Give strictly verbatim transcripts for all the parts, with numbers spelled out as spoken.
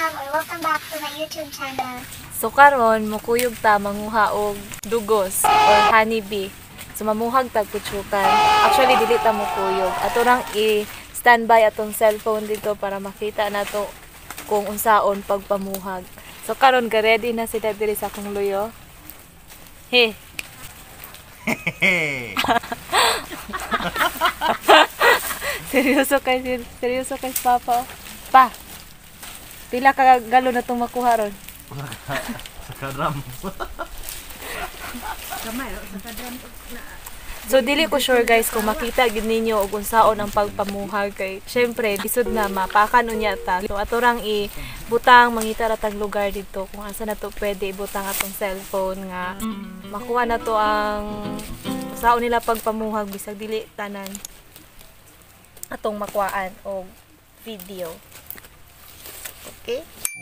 Welcome or welcome back to my YouTube channel. So karon mukuyog ta manguha og dugos or honeybee. So mamuhag tag putsukan. Actually dili ta mukuyog. Ato rang i-standby atong cellphone dito para makita nato kung unsaon pagpamuhag. So karon ka ready na sila diri sa akong luyo. He. seryoso kay seryoso kay papa. Pa. Pila ka galo na itong makuha ron? Sa kadram. So dili ko sure guys kung makita gid ninyo og unsaon ang pagpamuhag kay syempre bisod na mapakan unya ta. So ato rang ibutang mangita ra tag lugar dito kung asa na to pwede ibutang atong cellphone nga makuha na to ang unsaon nila pagpamuhag bisag dili tanan atong makuhaan og video. Okay?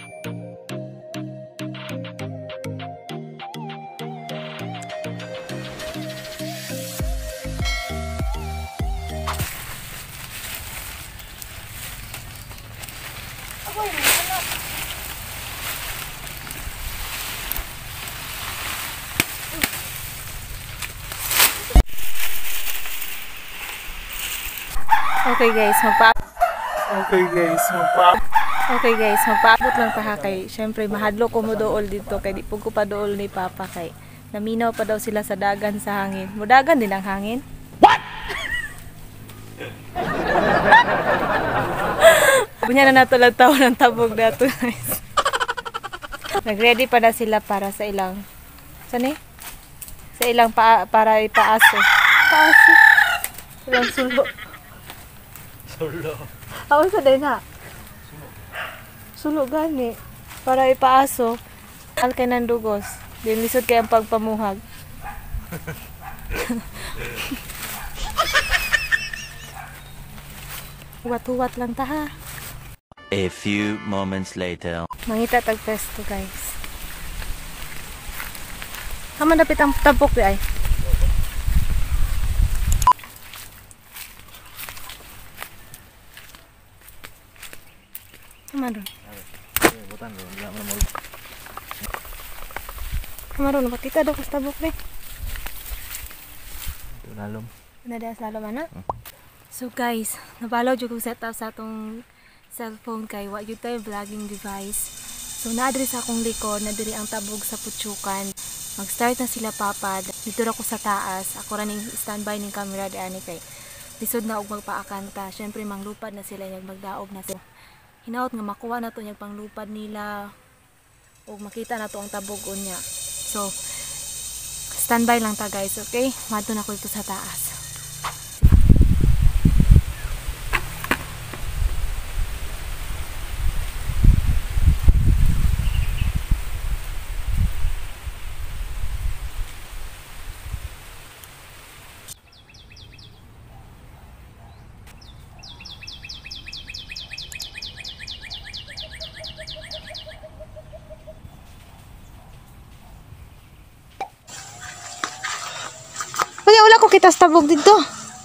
Okay guys, magpa Okay guys, magpa Okay guys, magpaabot lang ta ha kay syempre mahadlo ko mo dool dito kay di pug ko pa dool ni papa kay naminaw pa daw sila sa dagan sa hangin. Mudagan din ang hangin. What? Bunya na nato lang taon ng tabog dato guys. Nagready pa na sila para sa ilang saan eh? Sa ilang pa para ipaaso. Paaso. Ilang sulo. Sulo. Ako sa din ha. Sulo gani para ipaaso alkay ng dugos din lisod kay ang pagpamuhag. Huwat-huwat lang ta ha. A few moments later. Mangita tag pesto guys. Haman dapit ang tapok di ay. Haman ron. Butan ron, wala man mo. Haman ron, makita daw kas tabok ni. Nalom. Nada sa laman na. So guys, nabalaw jud ko set up sa atong cellphone kay wa jud tay vlogging device. So naadri sa akong likod, nadiri ang tabog sa putsukan. Mag-start na sila papad. Dito ra ko sa taas. Ako ra ning standby ning camera di ani kay lisod na og magpaakanta. Syempre manglupad na sila yung magdaog na sila. Hinaot nga makuha na to yung panglupad nila o makita na to ang tabog unya. So standby lang ta guys, okay? Madto na ko ito sa taas. Kuya, wala ko kita sa tabog dito.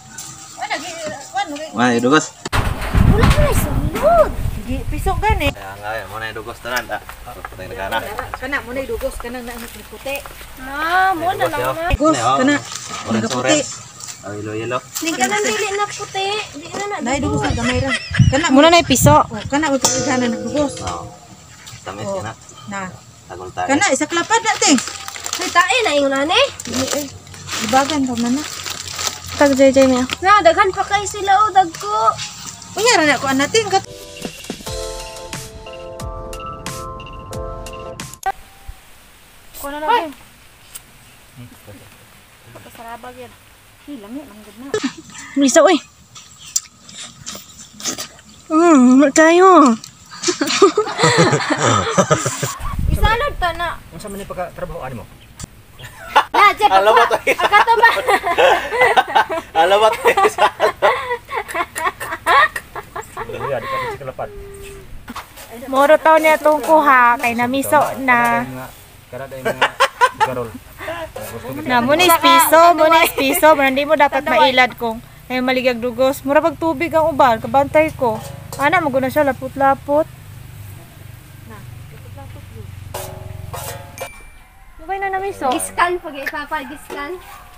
Wala, dugos. Wala ko na sulod. Pisok gani. Kaya nga, muna yung dugos tanan. Patay na kana. Kana mo na dugos kanang na ang puti. Ah, mo na lang na. Dugos kana. Orange-orange. Oh, yellow-yellow. Hindi ka nang dili na puti. Di na na. Dai dugos na gamay ra. Kana mo na piso. Kana mo kana na dugos. Oo. Tamis ka na. Na. Tagol tayo. Kana isa klapad na ting. May tae na yung nani. Ibagan pa man na. Tag jay jay niya. Na, daghan pa kay sila o dagko. Unya ra na ko anatin kat. Kuno na ba? Pasarabag yan. Hilang yan, ang ganda. Misa, uy. Hmm, tayo. Isalod ta na. Ang sa man yung pagkatrabahoan mo? Na, Jeff, Alam mo tayo. Akato ba? Alam mo tayo sa Iya, di ka sa kalapad. Moro taw niya itong kuha kay namiso na Kada day mga garol. na munis piso, munis piso, hindi mo dapat mailad kung ay maligag dugos. Mura pag tubig ang uban, kabantay ko. Ana maguna siya lapot-lapot. Na. Mabay na namin so. Giskan pag ipapa giskan.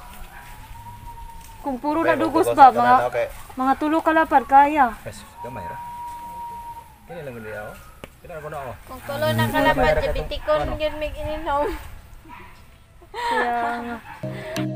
Kung puro na dugos ba, mga, mga tulo kalapad kaya. Yes, gamay ra. Kini lang gani ako. Kini ako na ako. Kung tulo na kalapad, bitikon yun mig ininom. Kaya nga.